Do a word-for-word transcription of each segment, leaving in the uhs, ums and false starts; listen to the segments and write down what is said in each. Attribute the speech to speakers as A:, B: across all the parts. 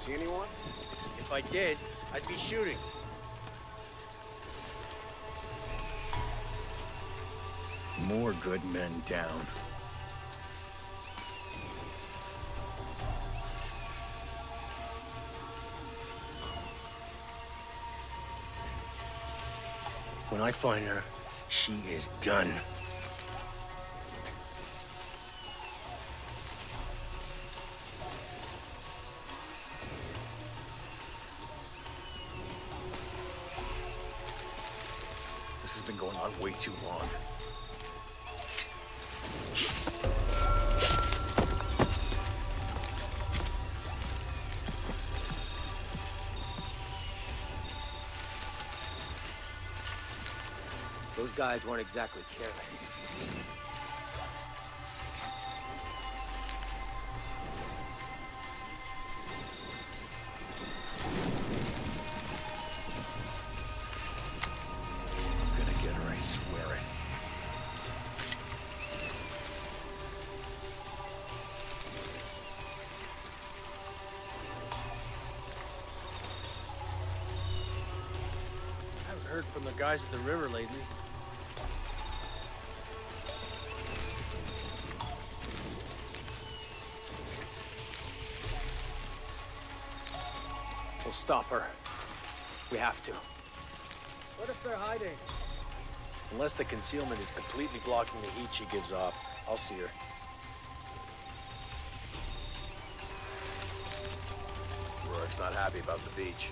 A: See anyone?
B: If I did, I'd be shooting.
C: More good men down. When I find her, she is done. This has been going on way too long.
D: Those guys weren't exactly careless.
C: I'm gonna get her, I swear it.
B: I haven't heard from the guys at the river lately.
C: We'll stop her. We have to.
B: What if they're hiding? Unless the concealment is completely blocking the heat she gives off, I'll see her.
C: Rourke's not happy about the beach.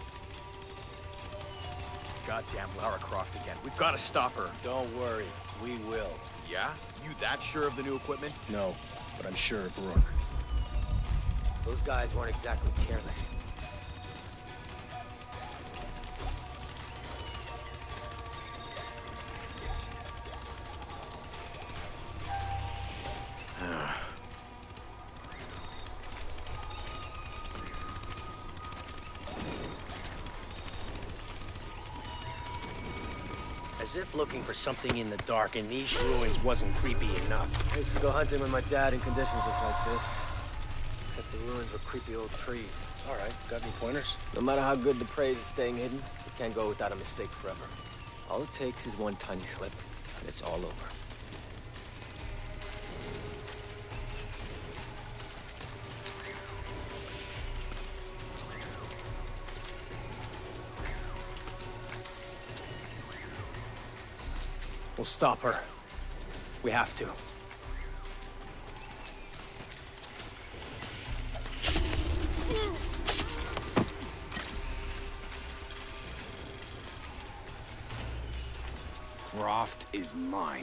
C: Goddamn Lara Croft again. We've got to stop her.
B: Don't worry, we will.
C: Yeah? You that sure of the new equipment?
B: No, but I'm sure of Rourke.
D: Those guys weren't exactly careless.
B: As if looking for something in the dark in these ruins wasn't creepy enough.
D: I used to go hunting with my dad in conditions just like this. Except the ruins were creepy old trees.
B: All right, got any pointers?
D: No matter how good the prey is at staying hidden, you can't go without a mistake forever. All it takes is one tiny slip, and it's all over.
C: We'll stop her. We have to. Croft is mine.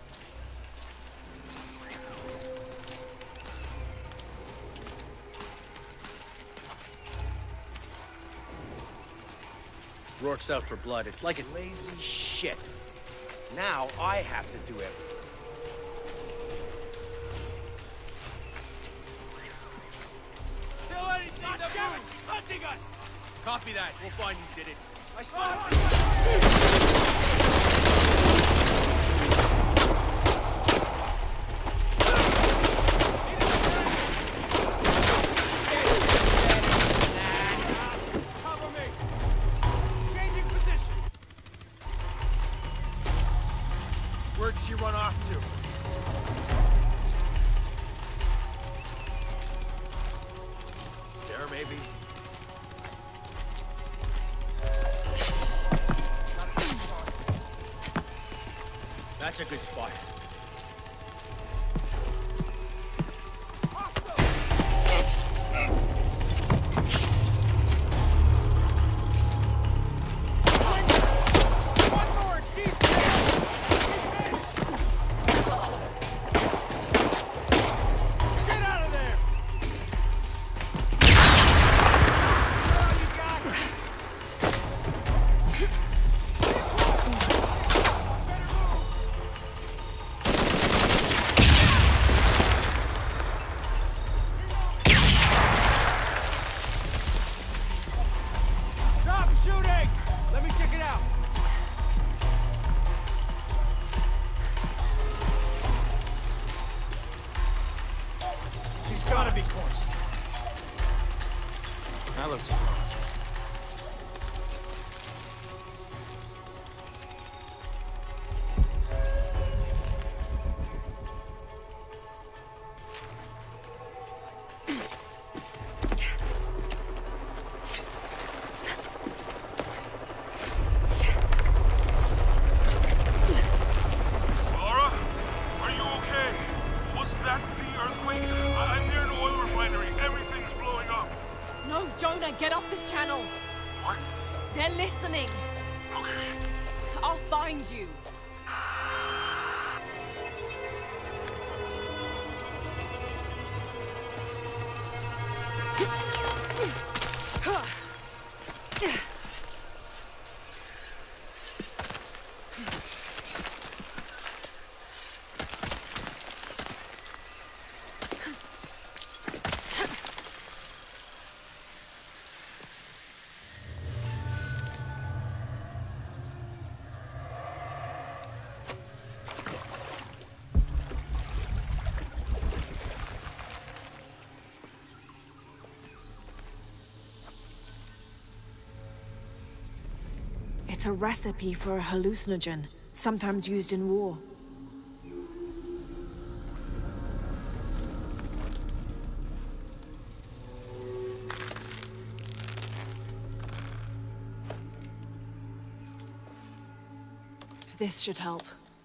B: Rourke's out for blood. It's like a lazy shit. Now I have to do everything.
E: Kill anything that moves! Hunting us! Copy that. We'll find who did it. I Cover me. Changing position. Where'd she run off to? There, maybe.
B: That's a good spot.
C: That looks promising.
A: Get off this channel!
E: What?
A: They're listening!
E: Okay.
A: I'll find you! It's a recipe for a hallucinogen, sometimes used in war. This should help.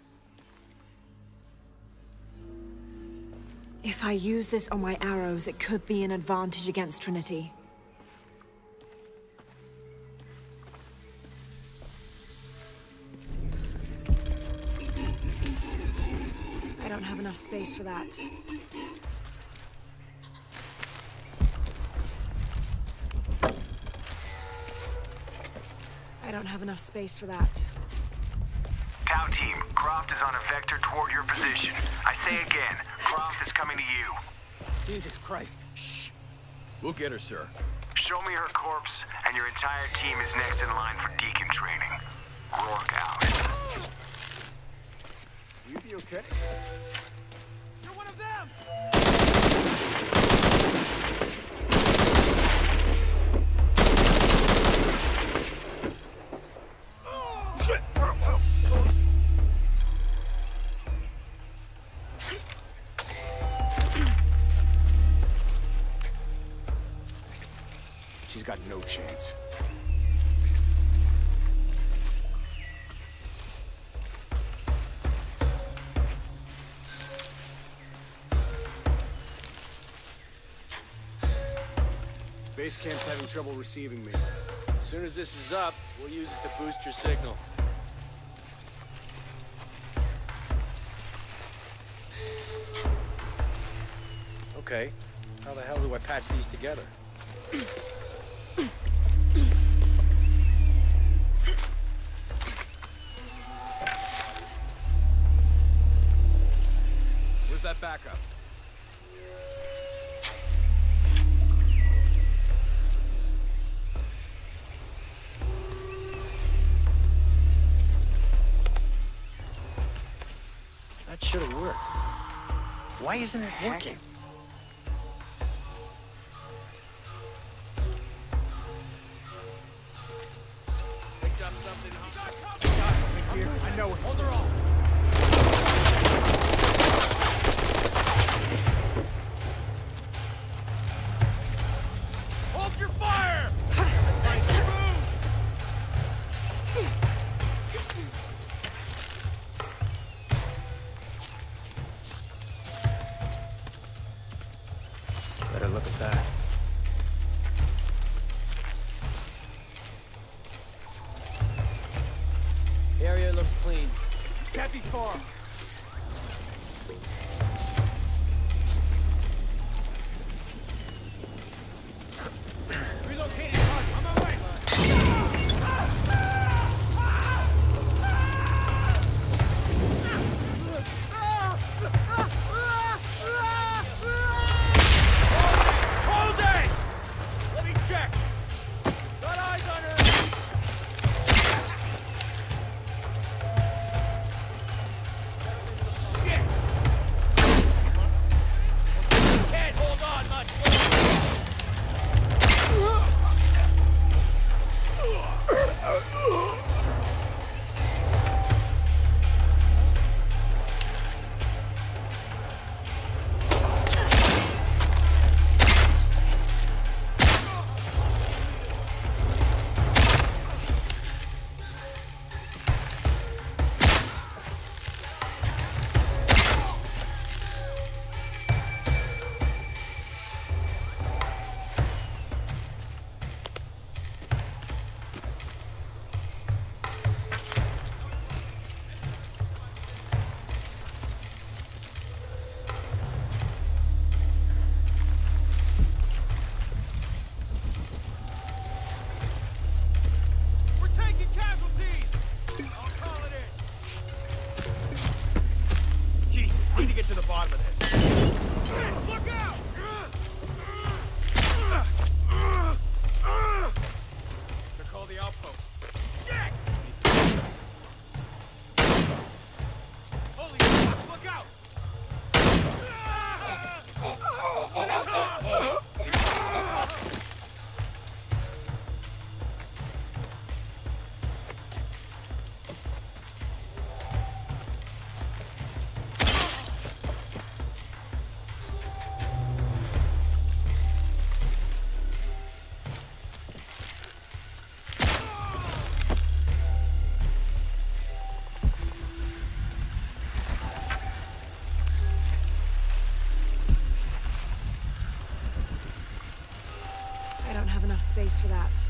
A: If I use this on my arrows, it could be an advantage against Trinity. I don't have enough space for that. I don't have enough space for that.
F: Tau team, Croft is on a vector toward your position. I say again, Croft is coming to you.
D: Jesus Christ.
E: Shh. We'll get her, sir.
F: Show me her corpse, and your entire team is next in line for Deacon training. Rourke out.
E: You be okay? You're one of them!
C: She's got no chance. Base camp's having trouble receiving me.
B: As soon as this is up, we'll use it to boost your signal. Okay, how the hell do I patch these together?
E: Where's that backup?
B: That should have worked. Why isn't it working?
E: Picked up something. Got something here. I know it. Hold her off. Hold your fire!
B: Better look at that.
D: Area looks clean.
E: Can't be far. Relocating target. On my way. Hold it! Let me check. Got eyes on her.
A: don't have enough space for that.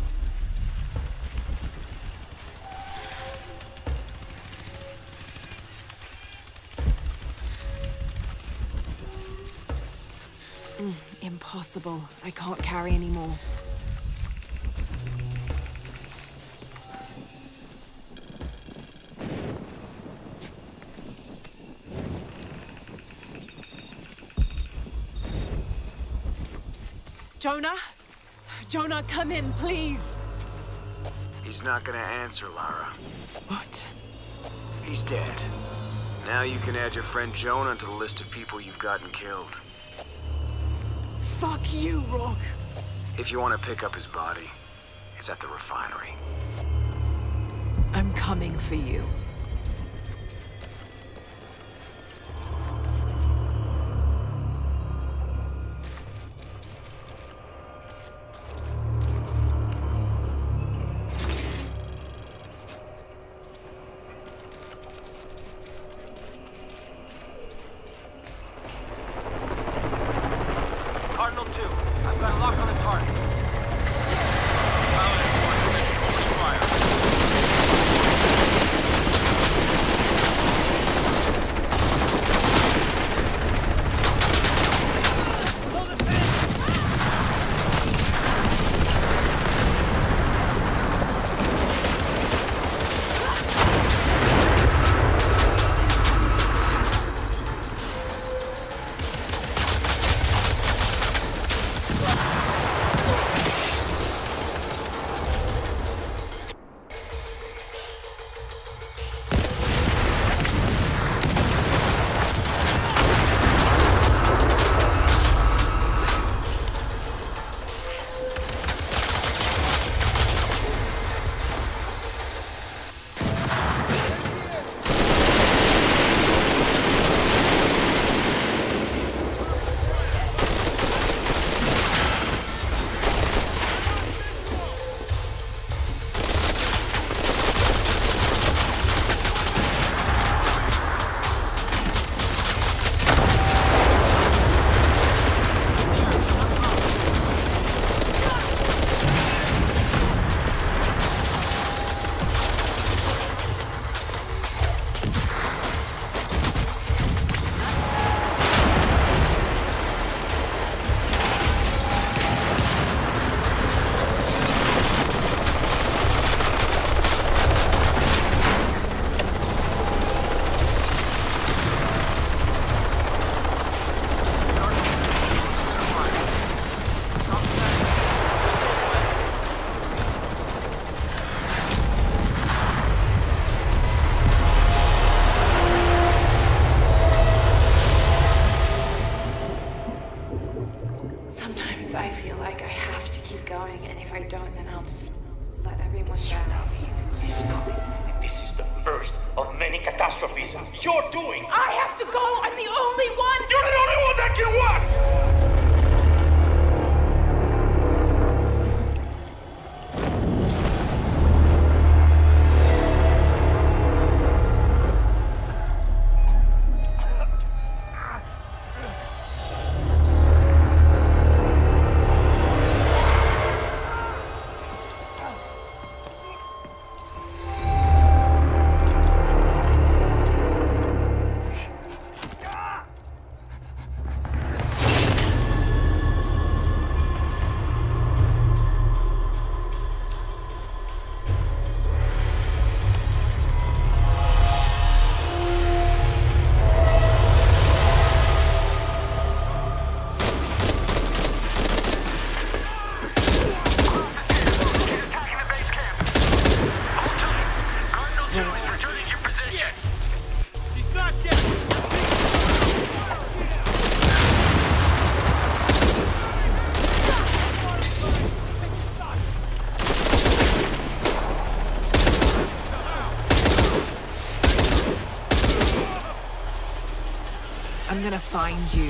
A: Mm, impossible. I can't carry anymore. Jonah? Jonah, come in, please!
F: He's not gonna answer, Lara.
A: What?
F: He's dead. Now you can add your friend Jonah to the list of people you've gotten killed.
A: Fuck you, Rock!
F: If you want to pick up his body, it's at the refinery.
A: I'm coming for you.
G: You're doing.
A: I have to go! I'm the only one!
G: You're the only one that can what?
A: I'm gonna find you.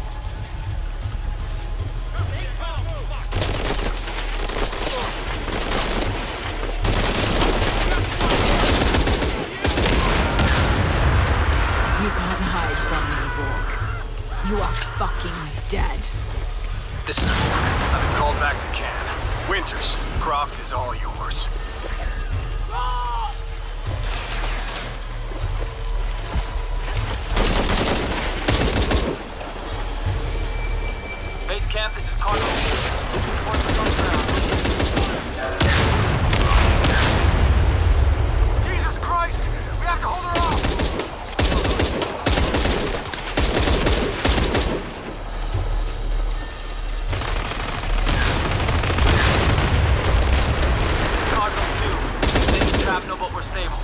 A: You can't hide from me, Rourke. You are fucking dead.
F: This is Rourke. I've been called back to camp. Winters, Croft is all yours.
D: Base camp, this is Cargo. Forces on the ground.
F: Jesus Christ! We have to hold her off!
D: This is Cargo two. Things trapped, no, but we're stable.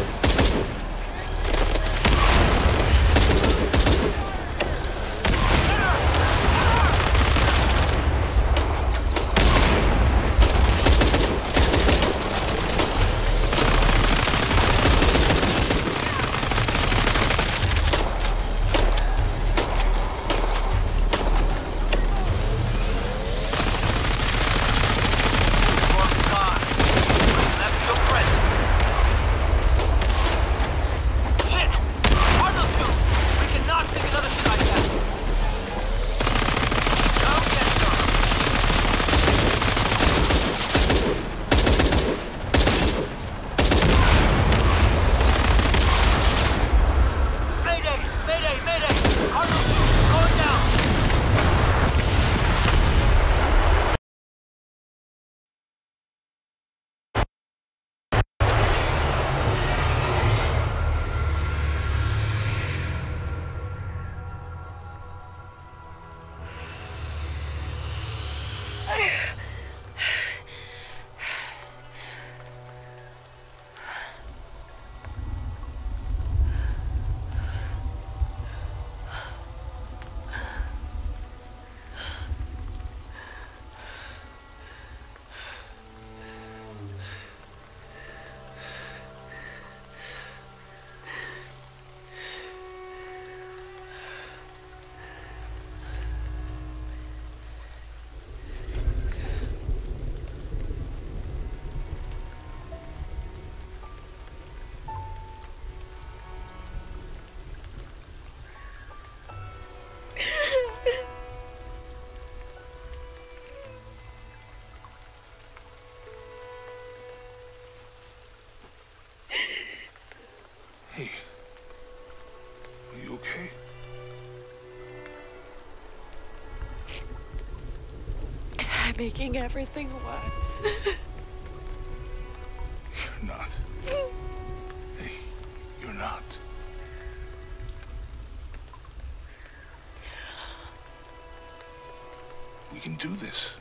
A: Making everything worse.
G: You're not. Hey, you're not. We can do this.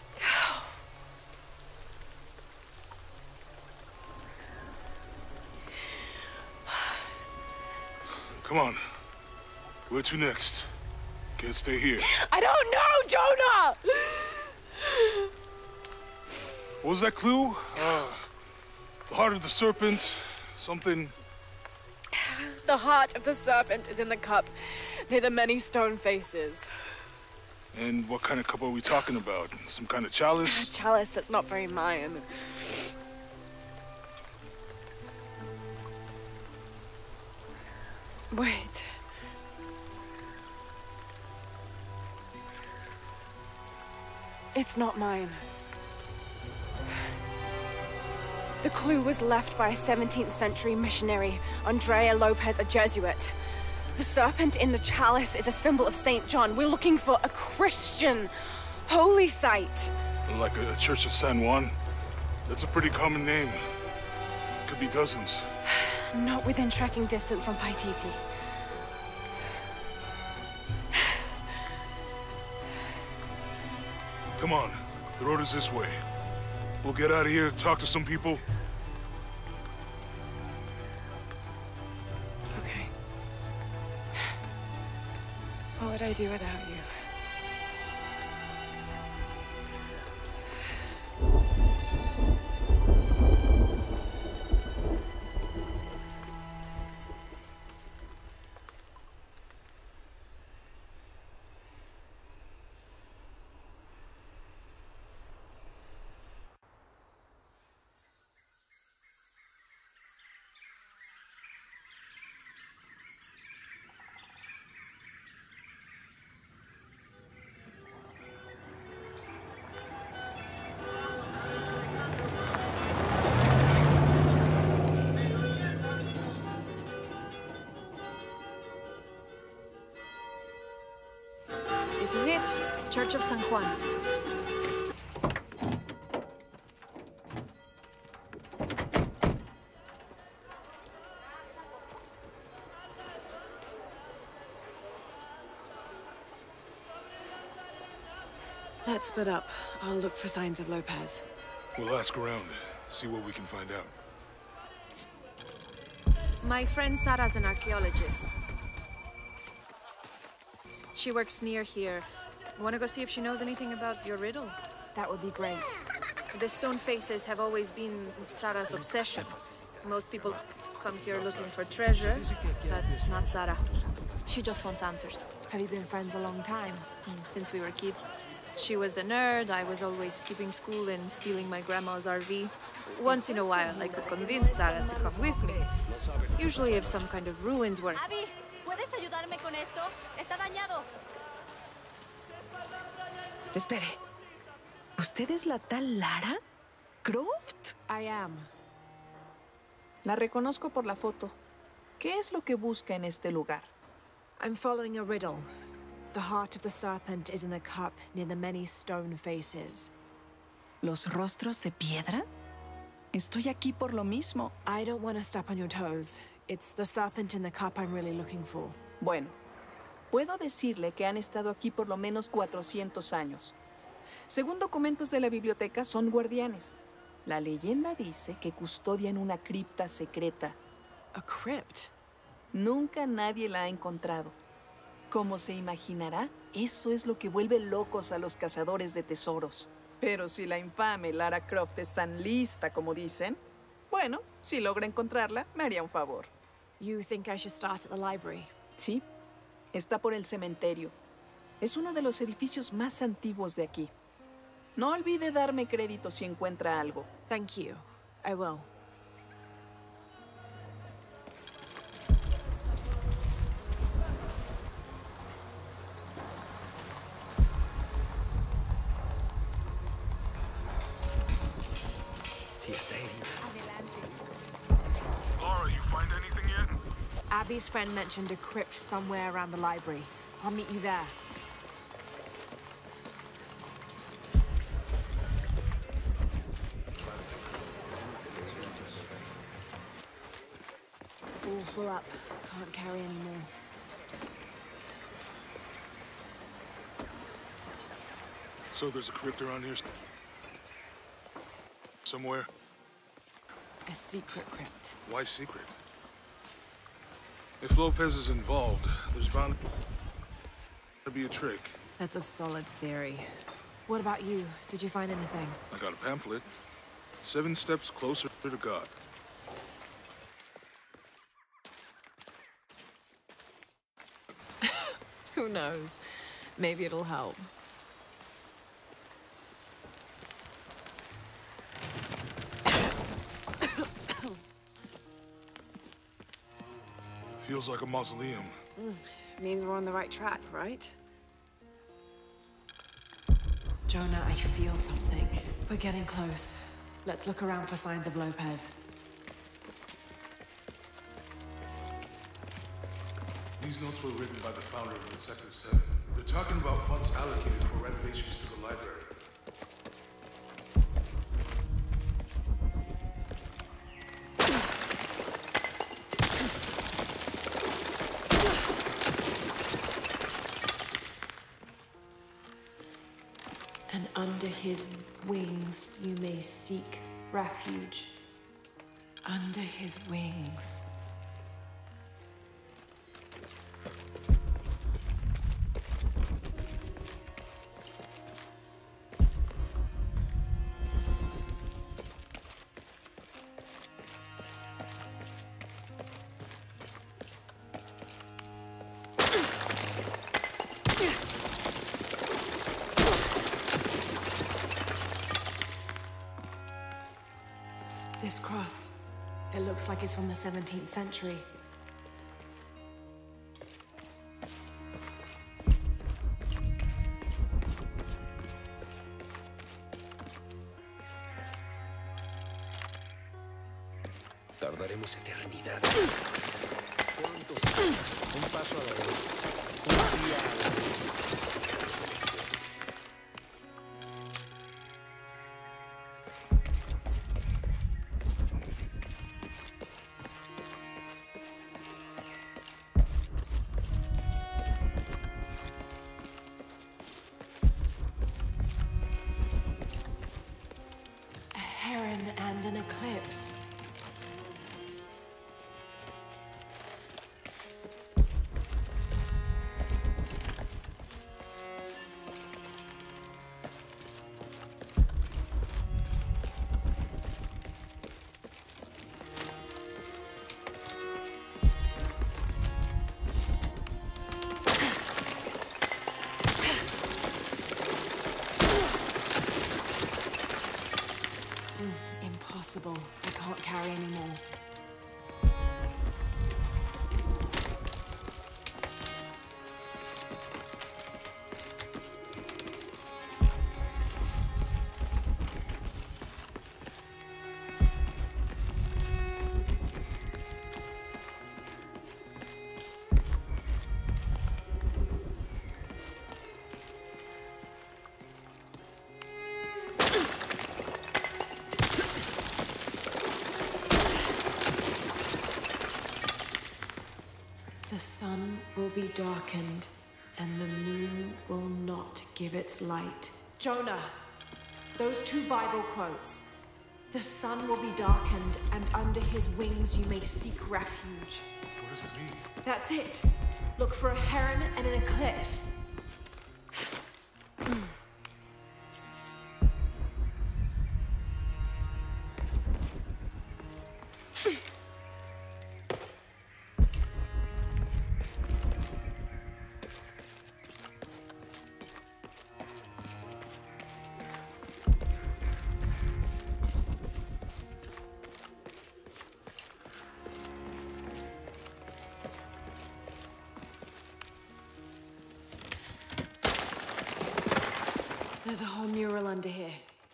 G: Come on. Where to next? Can't stay here.
A: I don't know, Jonah!
G: What was that clue? Uh, the heart of the serpent, something...
A: The heart of the serpent is in the cup, near the many stone faces.
G: And what kind of cup are we talking about? Some kind of chalice?
A: A chalice that's not very Mayan. Wait. It's not mine. The clue was left by a seventeenth century missionary, Andrea Lopez, a Jesuit. The serpent in the chalice is a symbol of Saint John. We're looking for a Christian holy site.
G: Like a, a Church of San Juan? That's a pretty common name. Could be dozens.
A: Not within trekking distance from Paititi.
G: Come on, the road is this way. We'll get out of here, talk to some people.
A: Okay. What would I do without you?
H: This is it. Church of San Juan.
A: Let's split up. I'll look for signs of Lopez.
G: We'll ask around, see what we can find out.
H: My friend Sarah's an archaeologist. She works near here. Wanna go see if she knows anything about your riddle?
A: That would be great.
H: The stone faces have always been Sarah's obsession. Most people come here looking for treasure, but not Sarah. She just wants answers.
A: Have you been friends a long time?
H: Since we were kids. She was the nerd, I was always skipping school and stealing my grandma's R V. Once in a while, I could convince Sarah to come with me. Usually if some kind of ruins were...
I: Abby, ¿puedes ayudarme con esto? Está dañado.
J: Espere. ¿Usted es la tal Lara Croft?
A: I am.
J: La reconozco por la foto. ¿Qué es lo que busca en este lugar?
A: I'm following a riddle. The heart of the serpent is in the cup near the many stone faces.
J: ¿Los rostros de piedra? Estoy aquí por lo mismo.
A: I don't want to step on your toes. It's the serpent in the cup I'm really looking for.
J: Bueno, puedo decirle que han estado aquí por lo menos cuatrocientos años. Según documentos de la biblioteca, son guardianes. La leyenda dice que custodian una cripta secreta.
A: A crypt?
J: Nunca nadie la ha encontrado. Como se imaginará, eso es lo que vuelve locos a los cazadores de tesoros. Pero si la infame Lara Croft es tan lista como dicen, bueno, si logra encontrarla, me haría un favor.
A: You think I should start at the library?
J: Sí, está por el cementerio. Es uno de los edificios más antiguos de aquí. No olvide darme crédito si encuentra algo.
A: Thank you. I will.
C: Si está herida.
G: Laura, you find anything yet?
A: Abby's friend mentioned a crypt somewhere around the library. I'll meet you there. All full up. Can't carry any more.
G: So there's a crypt around here somewhere?
A: A secret crypt.
G: Why secret? If Lopez is involved, there's bound to be a trick.
A: That's a solid theory. What about you? Did you find anything?
G: I got a pamphlet. Seven steps closer to God.
A: Who knows? Maybe it'll help.
G: Feels like a mausoleum.
A: Mm, means we're on the right track, right? Jonah, I feel something. We're getting close. Let's look around for signs of Lopez.
G: These notes were written by the founder of the Sector seven. They're talking about funds allocated for renovations to the library.
A: And under his wings you may seek refuge. Under his wings. This cross, it looks like it's from the seventeenth century.
C: Tardaremos eternidades. ¿Cuántos años? Un paso a la vez. Un día a la vez.
A: and an eclipse. I can't carry anymore. The sun will be darkened, and the moon will not give its light. Jonah, those two Bible quotes. The sun will be darkened, and under his wings you may seek refuge.
G: What does it mean?
A: That's it. Look for a heron and an eclipse. There's a whole mural under here.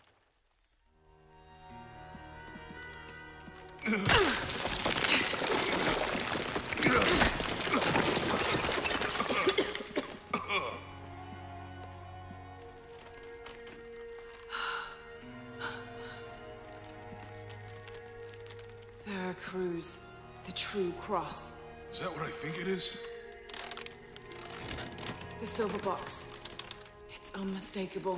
A: Veracruz, the true cross.
G: Is that what I think it is?
A: The silver box. It's unmistakable.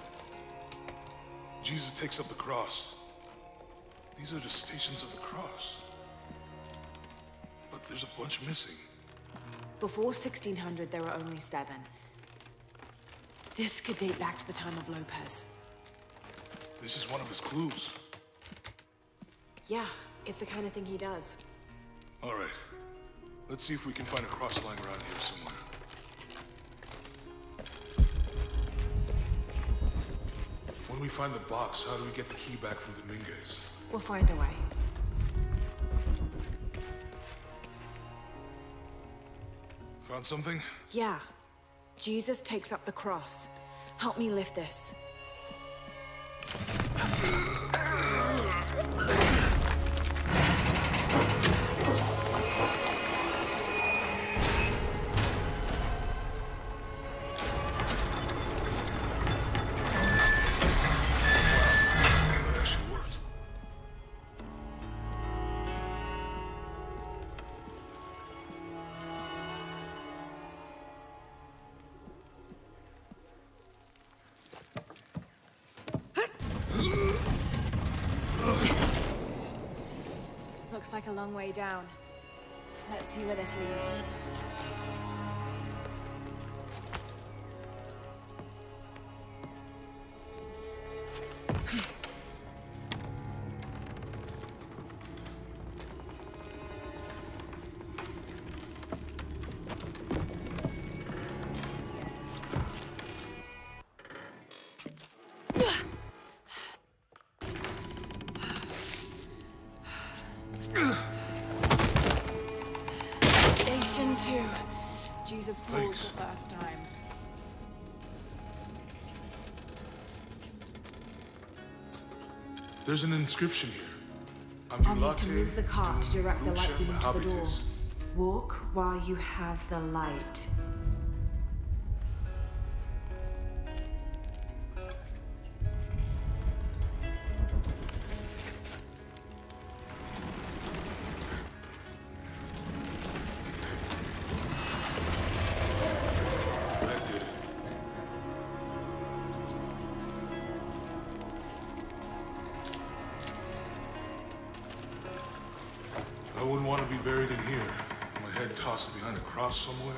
G: Jesus takes up the cross. These are the stations of the cross. But there's a bunch missing.
A: Before sixteen hundred, there were only seven. This could date back to the time of Lopez.
G: This is one of his clues.
A: Yeah, it's the kind of thing he does.
G: All right. Let's see if we can find a cross line around here somewhere. When we find the box, how do we get the key back from Dominguez?
A: We'll find a way.
G: Found something?
A: Yeah. Jesus takes up the cross. Help me lift this. Looks like a long way down. Let's see where this leads. Two. Jesus falls the first time.
G: There's an inscription here.
A: I'll need to move the cart to direct the light beam to the door. Walk while you have the light.
G: I wouldn't want to be buried in here. My head tossed behind a cross somewhere.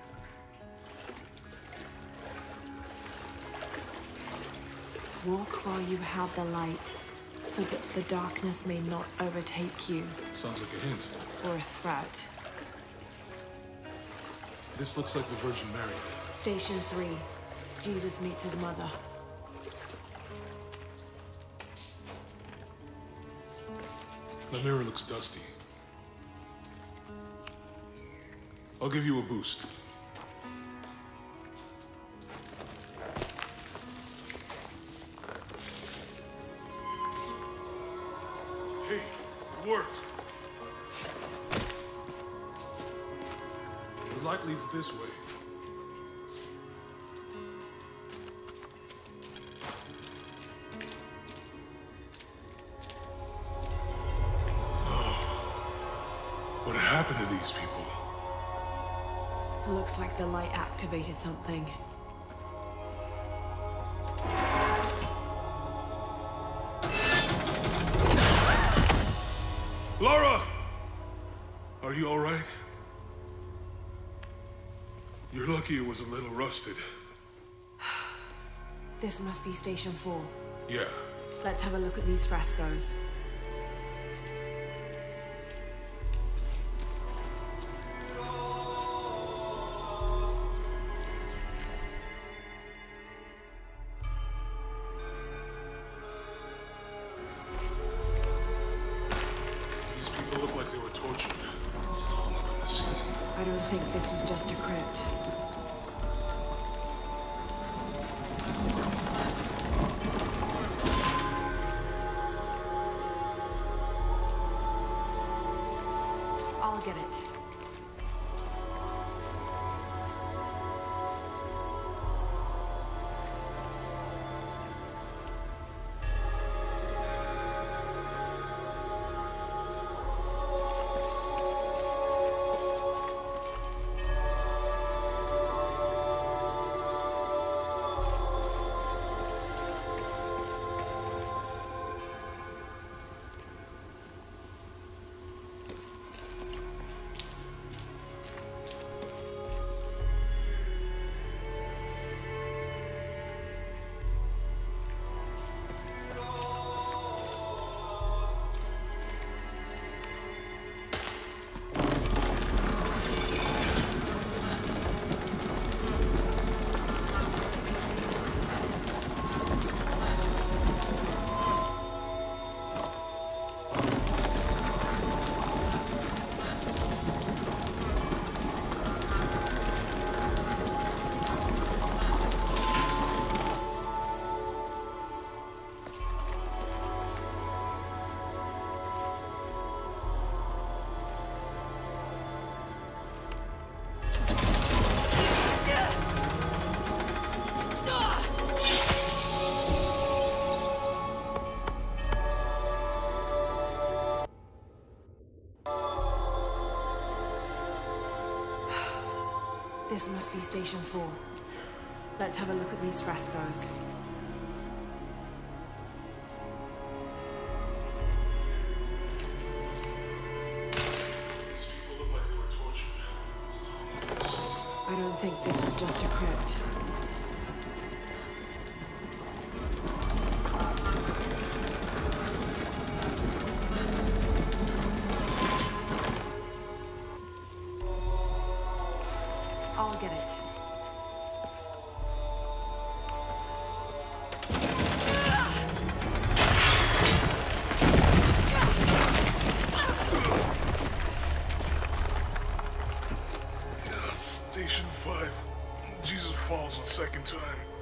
A: Walk while you have the light, so that the darkness may not overtake you.
G: Sounds like a hint.
A: Or a threat.
G: This looks like the Virgin Mary.
A: Station three. Jesus meets his mother.
G: The mirror looks dusty. I'll give you a boost. Hey, it worked. The light leads this way. What happened to these people?
A: Looks like the light activated something.
G: Laura! Are you all right? You're lucky it was a little rusted.
A: This must be Station four.
G: Yeah.
A: Let's have a look at these frescoes. I don't think this was just a crypt. I'll get it. This must be Station four. Let's have a look at these frescoes.
G: These people look like they were tortured.
A: I don't think this was just a crypt. I'll get it.
G: Station five. Jesus falls a second time.